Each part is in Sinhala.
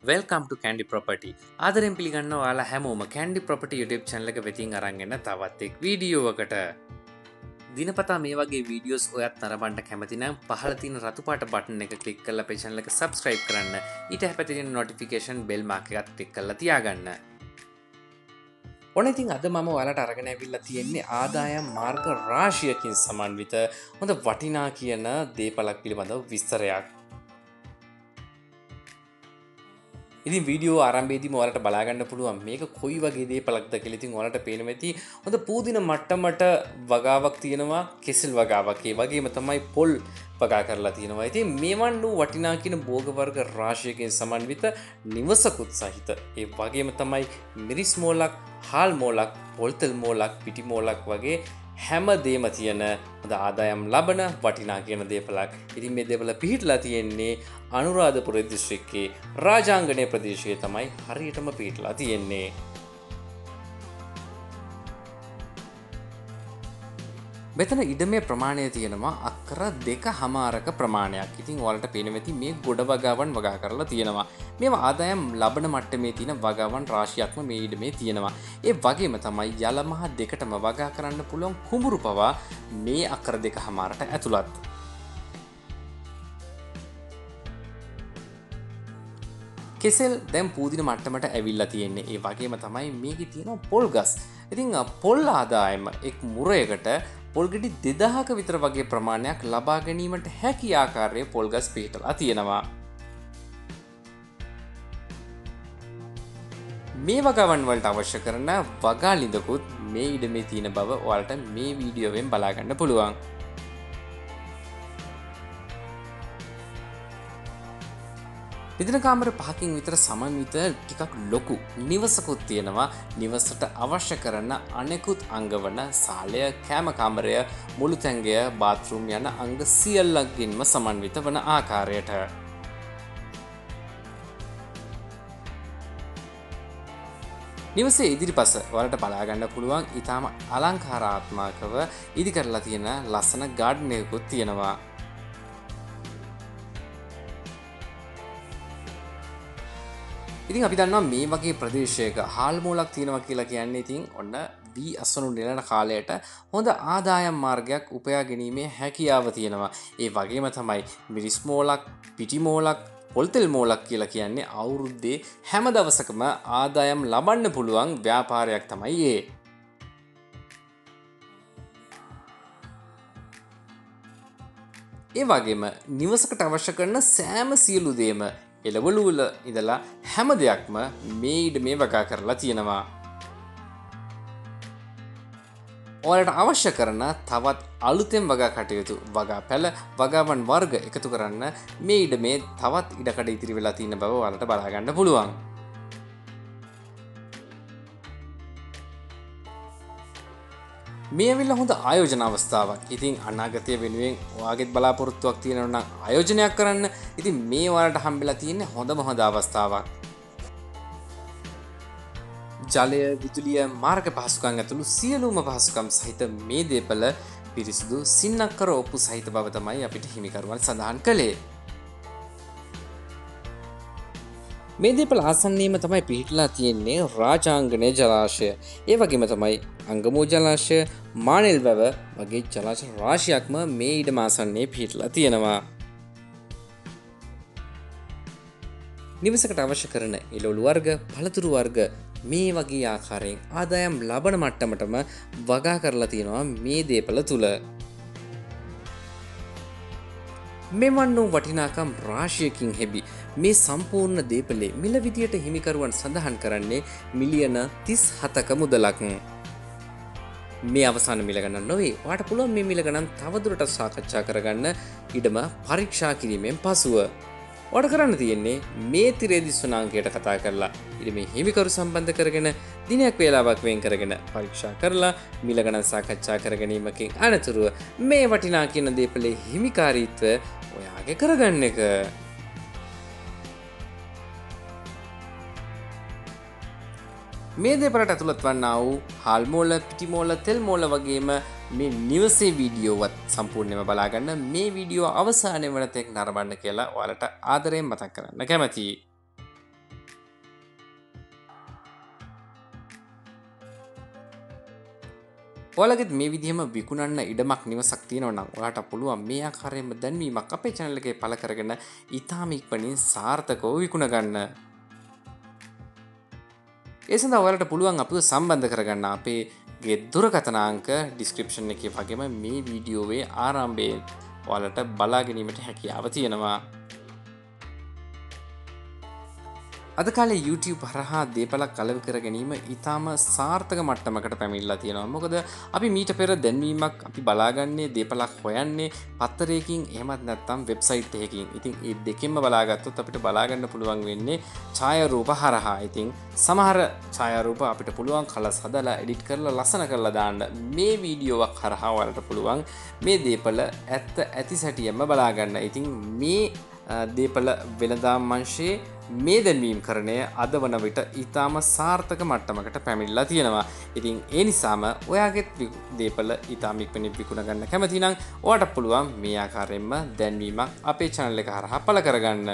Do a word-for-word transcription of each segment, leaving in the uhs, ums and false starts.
Welcome to Kandy Property. ආදරෙන් පිළිගන්නවා ඔයාලා හැමෝම Kandy Property YouTube channel එක වෙතින් අරන් එන තවත් එක් වීඩියෝ එකකට. දිනපතා මේ වගේ වීඩියෝස් ඔයත් නරඹන්න කැමති නම් පහළ තියෙන රතු පාට බටන් එක ක්ලික් කරලා අපේ channel එක subscribe කරන්න. ඊට හැපැති තියෙන notification bell mark එකත් ක්ලික් කරලා තියාගන්න. ඔන්න ඉතින් අද මම ඔයාලට අරගෙන ඇවිල්ලා තියෙන්නේ ආදායම් මාර්ග රාශියකින් සමන්විත හොඳ වටිනා කියන දේපලක් පිළිබඳව විස්තරයක්. ඉතින් වීඩියෝ ආරම්භයේදීම ඔයාලට බලා ගන්න පුළුවන් මේක කොයි වගේ දේපලක්ද කියලා. ඉතින් ඔයාලට පේනවා ඇති හොඳ පූදින මට්ටමට වගාවක් තියෙනවා, කෙසෙල් වගාවක්. ඒ වගේම තමයි පොල් වගා කරලා තියෙනවා. ඉතින් මේවන් වූ වටිනා කියන භෝග වර්ග රාශියකින් සමන්විත නිවසකුත් සහිත. ඒ වගේම තමයි මිරිස් මෝලක්, හාල් මෝලක්, පොල්තෙල් මෝලක්, පිටි මෝලක් වගේ හැම දේම තියෙන හොඳ ආදායම් ලබන වටිනා කියන දේපලක්. ඉතින් මේ දේපල පිහිටලා තියෙන්නේ අනුරාධපුර දිස්ත්‍රික්කයේ රාජාංගනය ප්‍රදේශයේ තමයි හරියටම පිහිටලා තියෙන්නේ. මෙතන ඉඩමේ ප්‍රමාණය තියෙනවා අක්කර දෙක හමාරක ප්‍රමාණයක්. ඉතින් ඔයාලට පේනවා ඇති මේ ගොඩ වගාවන් වගා කරලා තියෙනවා. මේවා ආදායම් ලබන මට්ටමේ තියෙන වගාවන් රාශියක්ම මේ ඉඩමේ තියෙනවා. ඒ වගේම තමයි යලමහ දෙකටම වගා කරන්න පුළුවන් කුඹුරු පවා මේ අක්කර දෙක හමාරට ඇතුළත්. කෙසෙල් දැන් පූදින මට්ටමට ඇවිල්ලා තියෙන්නේ. ඒ වගේම තමයි මේකේ තියෙන පොල් ගස්. ඉතින් පොල් ආදායම එක් මුරයකට පොල් ගෙඩි දෙදහක විතර වගේ ප්‍රමාණයක් ලබා ගැනීමට හැකි ආකාරයේ පොල් ගස් පිහිටලා තියෙනවා. මේ වගාවන් වලට අවශ්‍ය කරන වගා ලිඳකුත් මේ ඉඩමේ තියෙන බව ඔයාලට මේ වීඩියෝවෙන් බලා ගන්න පුළුවන්. විදින කාමර පහකින් විතර සමන්විත ටිකක් ලොකු නිවසකුත් තියෙනවා. නිවසට අවශ්‍ය කරන අනෙකුත් අංග වන සාලය, කෑම කාමරය, මුළු තැන්ගය, බාත්රූම් යන අංග සියල්ලකින්ම සමන්විත වන ආකාරයට. නිවසේ ඉදිරිපස වලට බලා ගන්න පුළුවන් ඊටාම අලංකාරාත්මකව ඉදි කරලා තියෙන ලස්සන ගාඩන් එකකුත් තියෙනවා. ඉතින් අපි දන්නවා මේ වගේ ප්‍රදේශයක හාල් මෝලක් තියෙනවා කියලා කියන්නේ ඉතින් ඔන්න වී අස්වනු නෙලන කාලයට හොඳ ආදායම් මාර්ගයක් උපයා ගැනීමේ හැකියාව තියෙනවා. ඒ වගේම තමයි මිරිස් මෝලක්, පිටි මෝලක්, පොල්තෙල් මෝලක් කියලා කියන්නේ අවුරුද්දේ හැම දවසකම ආදායම් ලබන්න පුළුවන් ව්‍යාපාරයක් තමයි ඒ. ඒ වගේම නිවසකට අවශ්‍ය කරන සෑම සියලු දේම එළවලු වල ඉඳලා හැම දෙයක්ම මේ ඉඩමේ වගා කරලා තියෙනවා. ඔයාලට අවශ්‍ය කරන තවත් අලුතෙන් වගා කටයුතු, වගා පැළ, වගාවන් වර්ග එකතු කරන්න මේ ඉඩමේ තවත් ඉඩකඩ ඉතිරි වෙලා තියෙන බව ඔයාලට බලා ගන්න පුළුවන්. මේ ඇවිල්ලා හොඳ ආයෝජන අවස්ථාවක්. ඉතින් අනාගතය වෙනුවෙන් ඔයාගෙත් බලාපොරොත්තුවක් තියෙනවා නම් ආයෝජනයක් කරන්න. ඉතින් මේ ඔයාලට හම්බෙලා තියෙන්නේ හොඳම හොඳ අවස්ථාවක්. ජලය, විදුලිය, මාර්ග පහසුකම් ඇතුළු සියලුම පහසුකම් සහිත මේ දේපල පිරිසිදු සින්නක්කර ඔප්පු සහිත බව තමයි අපිට හිමිකරුවන් සඳහන් කළේ. මේ දේපල ආසන්නයේම තමයි පිහිටලා තියෙන්නේ රාජාංගනය ජලාශය. ඒ වගේම තමයි අංගමෝ ජලාශය, මානෙල් වැව වගේ ජලාශය රාශියක්ම මේ ඉඩම ආසන්නයේ පිහිටලා තියෙනවා. නිවසකට අවශ්‍ය කරන එළවලු වර්ග, පළතුරු වර්ග මේ වගේ ආකාරයෙන් ආදායම් ලබන මට්ටමටම වගා කරලා තියෙනවා මේ දේපල තුල. මෙවන් වූ වටිනාකම් රාශියකින් හෙබි මේ සම්පූර්ණ දේපලේ මිල විදියට හිමිකරුවන් සඳහන් කරන්නේ මිලියන තිස් හතක මුදලක්. මේ අවසාන මිල ගණන් නොවේ. ඔයාලට පුළුවන් මේ මිල ගණන් තවදුරටත් සාකච්ඡා කරගන්න ඉඩම පරීක්ෂා කිරීමෙන් පසුව. ඔයාලට කරන්න තියෙන්නේ මේ තිරේ දිස්වන අංකයට කතා කරලා ඉඩමේ හිමිකරු සම්බන්ධ කරගෙන දිනයක් වේලාවක් වෙන් කරගෙන පරීක්ෂා කරලා මිල ගණන් සාකච්ඡා කර ගැනීමකින් අනතුරුව මේ වටිනා කියන දේපලේ හිමිකාරීත්වය ඔයාගේ කරගන්න එක. මේ දේපලට ඇතුළත් වන්නා වූ හාල් මෝල, පිටි මෝල, තෙල් මෝල වගේම මේ නිවසේ වීඩියෝවත් සම්පූර්ණයෙන්ම බලා ගන්න මේ වීඩියෝ අවසානයේ වනතෙක් නරඹන්න කියලා ඔයාලට ආදරයෙන් මතක් කරන්න කැමතියි. ඔයාලගෙත් මේ විදිහම විකුණන්න ඉඩමක් නිවසක් තියෙනවා නම් ඔයාට පුළුවන් මේ ආකාරයෙන්ම දැන්වීමක් අපේ channel එකේ පළ කරගෙන ඊටාම ඉක්මනින් සාර්ථකව විකුණ ගන්න. ඒ සඳහා ඔයාලට පුළුවන් අපිව සම්බන්ධ කරගන්න අපේ ගේ දුරකථන අංක description එකේ වගේම මේ වීඩියෝවේ ආරම්භයේ ඔයාලට බලා ගැනීමට හැකියාව තියෙනවා. අද කාලේ YouTube හරහා දේපලක් අලෙවි කර ගැනීම ඊටාම සාර්ථක මට්ටමකට පැමිණලා තියෙනවා. මොකද අපි මීට පෙර දැන්වීමක් අපි බලාගන්නේ දේපලක් හොයන්නේ පත්තරයකින් එහෙමත් නැත්නම් වෙබ්සයිට් එකකින්. ඉතින් මේ දෙකෙන්ම බලාගත්තොත් අපිට බලා ගන්න පුළුවන් වෙන්නේ ඡායාරූප හරහා. ඉතින් සමහර ඡායාරූප අපිට පුළුවන් කලස් හදලා එඩිට් කරලා ලස්සන කරලා දාන්න මේ වීඩියෝවක් හරහා ඔයාලට පුළුවන් මේ දේපල ඇත්ත ඇති සැටියෙන්ම බලා ගන්න. ඉතින් මේ දේපල වෙළඳාම් අංශයේ මේ දැන්වීම් කරණය අද වන විට ඊටාම සාර්ථක මට්ටමකට පැමිණලා තියෙනවා. ඉතින් ඒ නිසාම ඔයාගෙත් දේපල ඊටාම ඉක්මනින් විකුණ ගන්න කැමති නම් ඔයාට පුළුවන් මේ ආකාරයෙන්ම දැන්වීමක් අපේ channel එක හරහා පළ කරගන්න.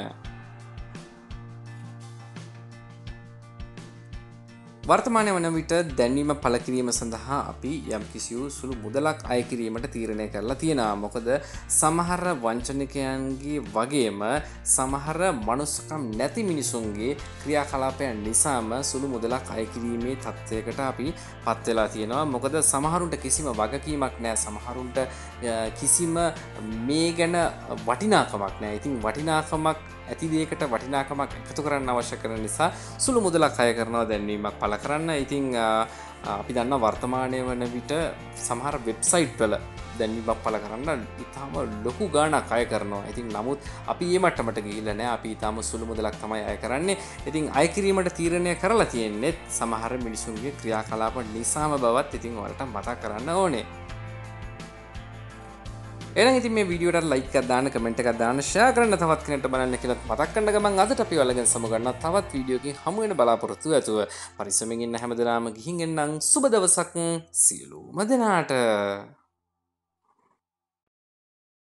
වර්තමානයේ වන විට දැන්වීම පළ කිරීම සඳහා අපි යම් කිසි සුළු මුදලක් අය කිරීමට තීරණය කරලා තියෙනවා. මොකද සමහර වංචනිකයන්ගේ වගේම සමහර මනුස්සකම් නැති මිනිසුන්ගේ ක්‍රියාකලාපයන් නිසාම සුළු මුදලක් අය කිරීමේ තත්ත්වයකට අපි පත් වෙලා තියෙනවා. මොකද සමහරුන්ට කිසිම වගකීමක් නැහැ. සමහරුන්ට කිසිම මේ ගැන වටිනාකමක් නැහැ. ඉතින් වටිනාකමක් ඇති දෙයකට වටිනාකමක් එකතු කරන්න අවශ්‍ය කරන නිසා සුළු මුදලක් අය කරනවා දැන්වීමක් පළ කරන්න. ඉතින් අපි දන්නා වර්තමානයේ වන විට සමහර වෙබ්සයිට් වල දැන්වීමක් පළ කරන්න ඉතාම ලොකු ගාණක් අය කරනවා. ඉතින් නමුත් අපි මේ මට්ටමට ගිහිල්ලා නැහැ. අපි ඉතාම සුළු මුදලක් තමයි අය කරන්නේ. ඉතින් අය කිරීමට තීරණය කරලා තියෙන්නේ සමහර මිනිසුන්ගේ ක්‍රියාකලාප නිසාම බවත් ඉතින් ඔයාලට මතක් කරන්න ඕනේ. එහෙනම් ඉතින් මේ වීඩියෝට ලයික් එකක් දාන්න, කමෙන්ට් එකක් දාන්න, ෂෙයා කරන්න තවත් කෙනෙක්ට බලන්න කියලා මතක් කරන ගමන් අදට අපි ඔයාලගෙන් සමුගන්නවා තවත් වීඩියෝකින් හමු වෙන බලාපොරොත්තු ඇතුව. පරිස්සමෙන් ඉන්න හැමදෙනාම ගිහින් එන්නම්. සුබ දවසක් සියලුම දෙනාට.